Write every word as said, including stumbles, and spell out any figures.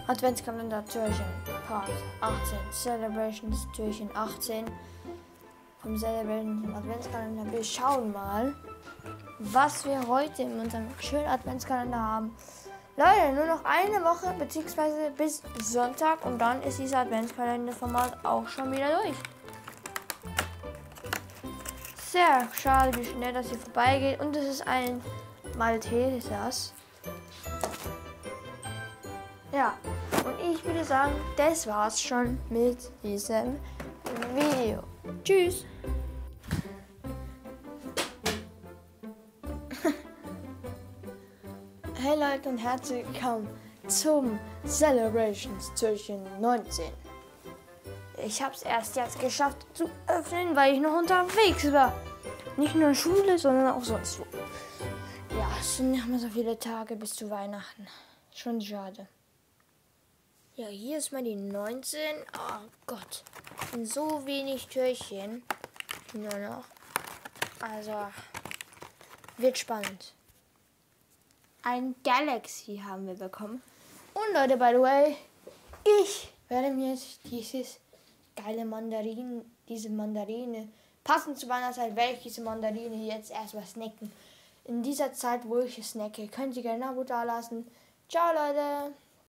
Adventskalender Türchen Part achtzehn. Celebrations Türchen achtzehn. Vom Celebrations Adventskalender. Wir schauen mal, was wir heute in unserem schönen Adventskalender haben. Leute, nur noch eine Woche bzw. bis Sonntag und dann ist dieses Adventskalender-Format auch schon wieder durch. Sehr schade, wie schnell das hier vorbeigeht. Und es ist ein Maltesers. Ja, und ich würde sagen, das war's schon mit diesem Video. Tschüss! Hey Leute und herzlich willkommen zum Celebrations Türchen neunzehn. Ich habe es erst jetzt geschafft zu öffnen, weil ich noch unterwegs war. Nicht nur in der Schule, sondern auch sonst wo. Ja, es sind nicht mehr so viele Tage bis zu Weihnachten. Schon schade. Ja, hier ist mal die neunzehn. Oh Gott, sind so wenig Türchen. Nur noch. Also, wird spannend. Ein Galaxy haben wir bekommen. Und Leute, by the way, ich werde mir jetzt dieses geile Mandarin, diese Mandarine, passend zur Weihnachtszeit, werde ich diese Mandarine jetzt erstmal snacken. In dieser Zeit, wo ich es snacke, könnt ihr gerne ein Abo da lassen. Ciao, Leute!